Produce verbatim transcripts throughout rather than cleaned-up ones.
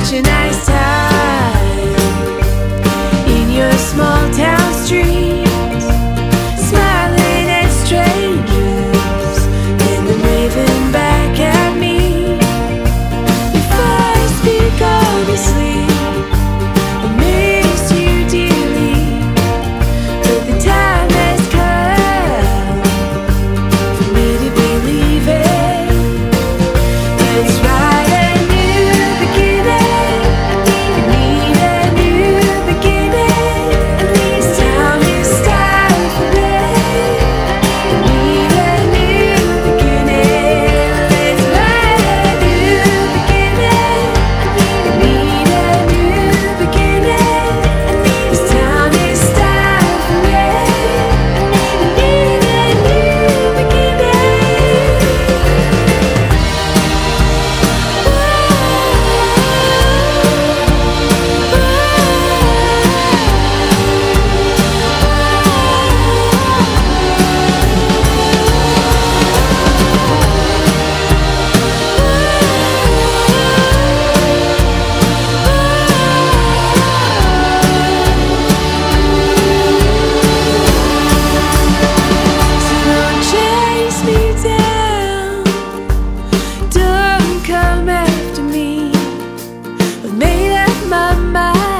such a nice time in your small town streets, smiling at strangers and then waving back at me. Before I speak honestly, I miss you dearly, but the time has come for me to believe it. It's right.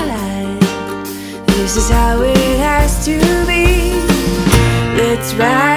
This is how it has to be. Let's ride.